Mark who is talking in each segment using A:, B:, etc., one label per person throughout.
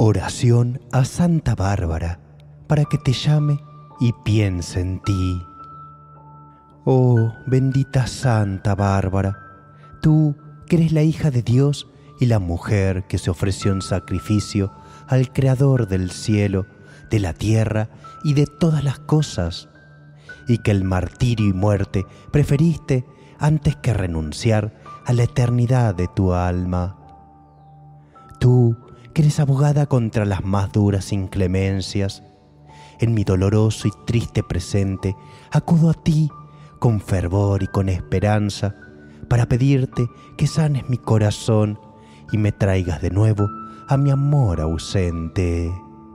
A: Oración a Santa Bárbara para que te llame y piense en ti. Oh, bendita Santa Bárbara, tú que eres la hija de Dios y la mujer que se ofreció en sacrificio al Creador del cielo, de la tierra y de todas las cosas, y que el martirio y muerte preferiste antes que renunciar a la eternidad de tu alma. Tú que eres abogada contra las más duras inclemencias, en mi doloroso y triste presente acudo a ti con fervor y con esperanza para pedirte que sanes mi corazón y me traigas de nuevo a mi amor ausente.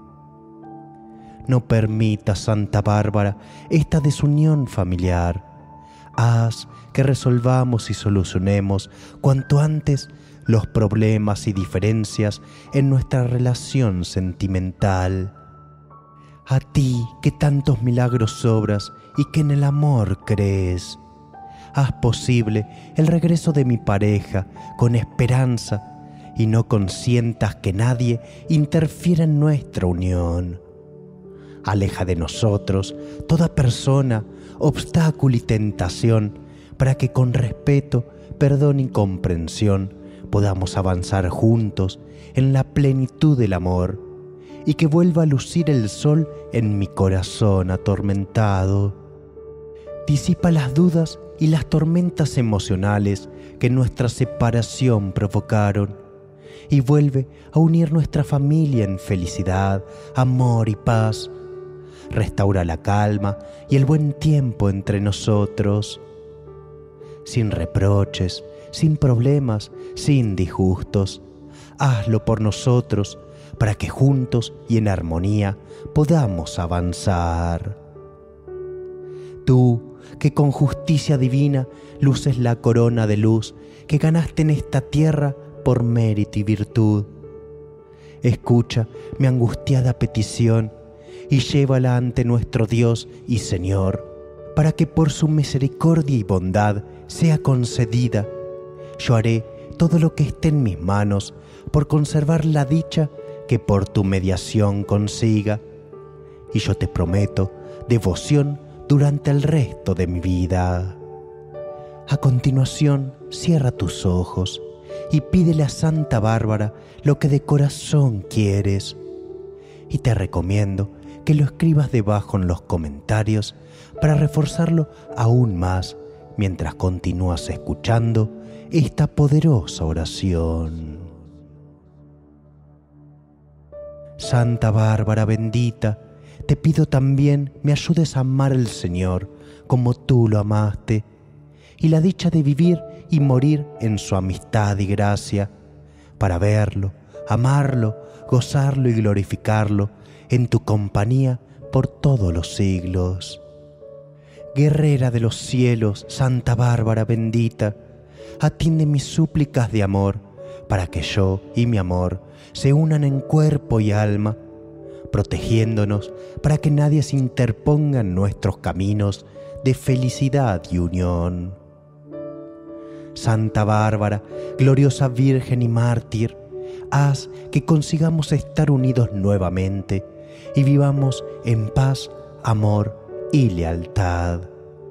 A: No permitas, Santa Bárbara, esta desunión familiar. Haz que resolvamos y solucionemos cuanto antes los problemas y diferencias en nuestra relación sentimental. A ti que tantos milagros obras y que en el amor crees, haz posible el regreso de mi pareja con esperanza y no consientas que nadie interfiera en nuestra unión. Aleja de nosotros toda persona, obstáculo y tentación para que con respeto, perdón y comprensión podamos avanzar juntos en la plenitud del amor y que vuelva a lucir el sol en mi corazón atormentado. Disipa las dudas y las tormentas emocionales que nuestra separación provocaron y vuelve a unir nuestra familia en felicidad, amor y paz. Restaura la calma y el buen tiempo entre nosotros. Sin reproches, sin problemas, sin disgustos. Hazlo por nosotros, para que juntos y en armonía podamos avanzar. Tú, que con justicia divina luces la corona de luz que ganaste en esta tierra por mérito y virtud. Escucha mi angustiada petición y llévala ante nuestro Dios y Señor, para que por su misericordia y bondad sea concedida. Yo haré todo lo que esté en mis manos por conservar la dicha que por tu mediación consiga, y yo te prometo devoción durante el resto de mi vida. A continuación, cierra tus ojos y pídele a Santa Bárbara lo que de corazón quieres, y te recomiendo que lo escribas debajo en los comentarios para reforzarlo aún más mientras continúas escuchando esta poderosa oración. Santa Bárbara bendita, te pido también me ayudes a amar al Señor como tú lo amaste, y la dicha de vivir y morir en su amistad y gracia, para verlo, amarlo, gozarlo y glorificarlo en tu compañía por todos los siglos. Guerrera de los cielos, Santa Bárbara bendita, atiende mis súplicas de amor, para que yo y mi amor se unan en cuerpo y alma, protegiéndonos para que nadie se interponga en nuestros caminos de felicidad y unión. Santa Bárbara, gloriosa Virgen y mártir, haz que consigamos estar unidos nuevamente y vivamos en paz, amor y lealtad.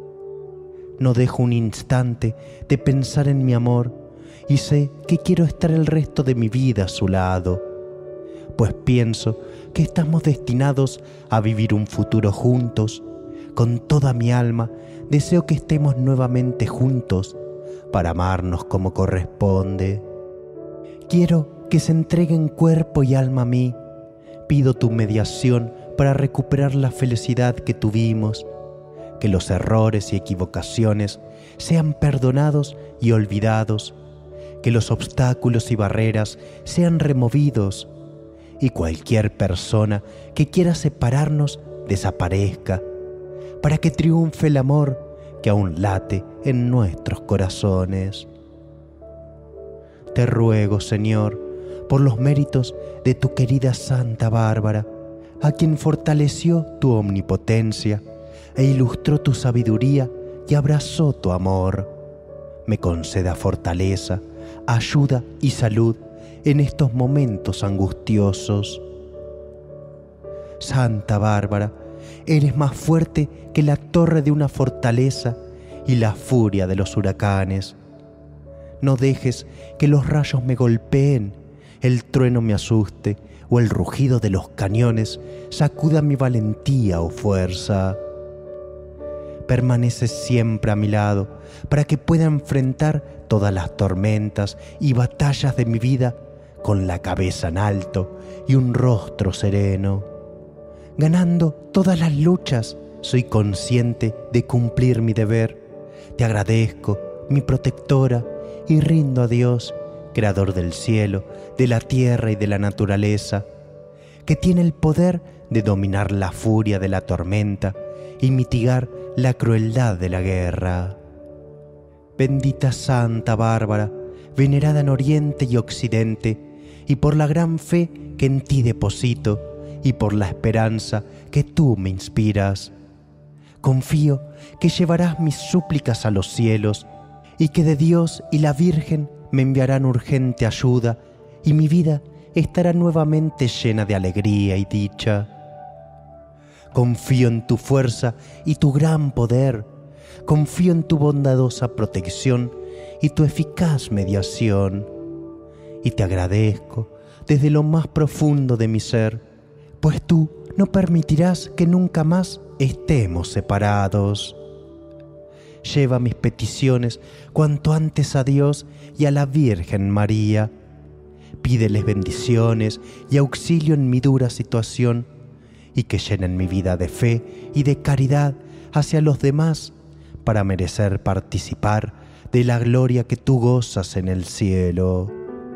A: No dejo un instante de pensar en mi amor y sé que quiero estar el resto de mi vida a su lado, pues pienso que estamos destinados a vivir un futuro juntos. Con toda mi alma deseo que estemos nuevamente juntos para amarnos como corresponde. Quiero que se entreguen cuerpo y alma a mí. Pido tu mediación para recuperar la felicidad que tuvimos, que los errores y equivocaciones sean perdonados y olvidados, que los obstáculos y barreras sean removidos y cualquier persona que quiera separarnos desaparezca, para que triunfe el amor que aún late en nuestros corazones. Te ruego, Señor, por los méritos de tu querida Santa Bárbara, a quien fortaleció tu omnipotencia e ilustró tu sabiduría y abrazó tu amor, me conceda fortaleza, ayuda y salud en estos momentos angustiosos. Santa Bárbara, eres más fuerte que la torre de una fortaleza y la furia de los huracanes. No dejes que los rayos me golpeen, el trueno me asuste o el rugido de los cañones sacuda mi valentía o fuerza. Permanece siempre a mi lado para que pueda enfrentar todas las tormentas y batallas de mi vida con la cabeza en alto y un rostro sereno. Ganando todas las luchas, soy consciente de cumplir mi deber. Te agradezco, mi protectora, y rindo a Dios, creador del cielo, de la tierra y de la naturaleza, que tiene el poder de dominar la furia de la tormenta y mitigar la crueldad de la guerra. Bendita Santa Bárbara, venerada en Oriente y Occidente, y por la gran fe que en ti deposito, y por la esperanza que tú me inspiras. Confío que llevarás mis súplicas a los cielos y que de Dios y la Virgen me enviarán urgente ayuda y mi vida estará nuevamente llena de alegría y dicha. Confío en tu fuerza y tu gran poder. Confío en tu bondadosa protección y tu eficaz mediación. Y te agradezco desde lo más profundo de mi ser, pues tú no permitirás que nunca más estemos separados. Lleva mis peticiones cuanto antes a Dios y a la Virgen María. Pídeles bendiciones y auxilio en mi dura situación, y que llenen mi vida de fe y de caridad hacia los demás, para merecer participar de la gloria que tú gozas en el cielo.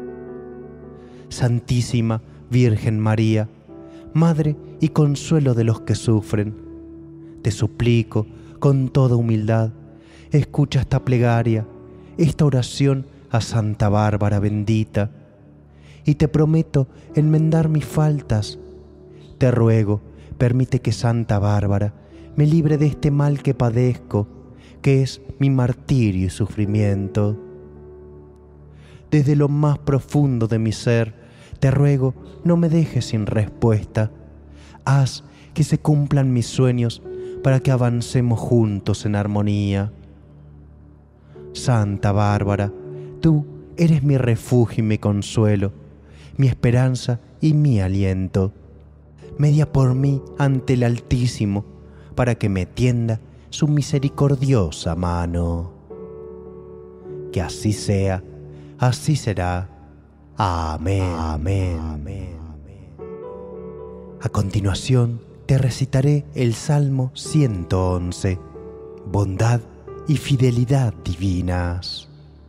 A: Santísima Virgen María, Madre y consuelo de los que sufren, te suplico con toda humildad, escucha esta plegaria, esta oración a Santa Bárbara bendita, y te prometo enmendar mis faltas. Te ruego, permite que Santa Bárbara me libre de este mal que padezco, que es mi martirio y sufrimiento. Desde lo más profundo de mi ser, te ruego, no me dejes sin respuesta. Haz que se cumplan mis sueños para que avancemos juntos en armonía. Santa Bárbara, tú eres mi refugio y mi consuelo, mi esperanza y mi aliento. Media por mí ante el Altísimo, para que me tienda su misericordiosa mano. Que así sea, así será. Amén. Amén. Amén. A continuación te recitaré el Salmo 111, Bondad y Fidelidad Divinas.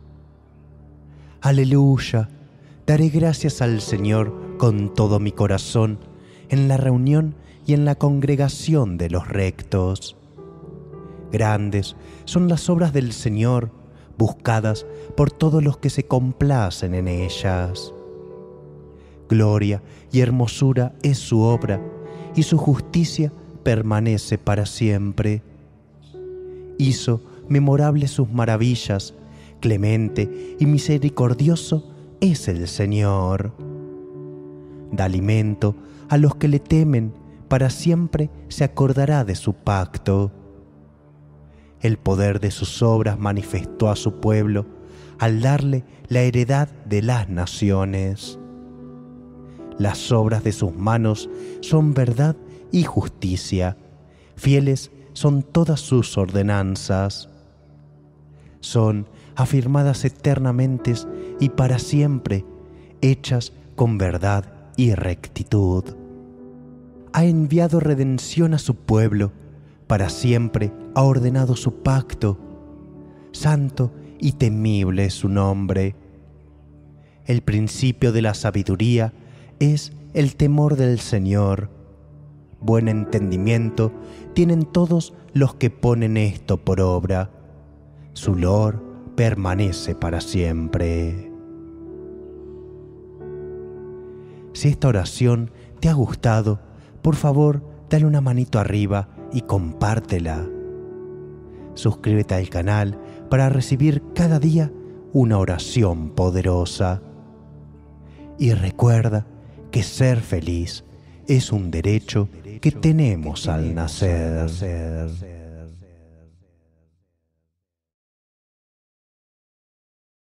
A: Aleluya, daré gracias al Señor con todo mi corazón, en la reunión y en la congregación de los rectos. Grandes son las obras del Señor, buscadas por todos los que se complacen en ellas. Gloria y hermosura es su obra, y su justicia permanece para siempre. Hizo memorables sus maravillas, clemente y misericordioso es el Señor. Da alimento a los que le temen, para siempre se acordará de su pacto. El poder de sus obras manifestó a su pueblo al darle la heredad de las naciones. Las obras de sus manos son verdad y justicia, fieles son todas sus ordenanzas. Son afirmadas eternamente y para siempre, hechas con verdad y rectitud. Ha enviado redención a su pueblo, para siempre ha ordenado su pacto. Santo y temible es su nombre. El principio de la sabiduría es el temor del Señor. Buen entendimiento tienen todos los que ponen esto por obra. Su loor permanece para siempre. Si esta oración te ha gustado, por favor, dale una manito arriba y compártela. Suscríbete al canal para recibir cada día una oración poderosa. y recuerda que ser feliz es un derecho que tenemos al nacer.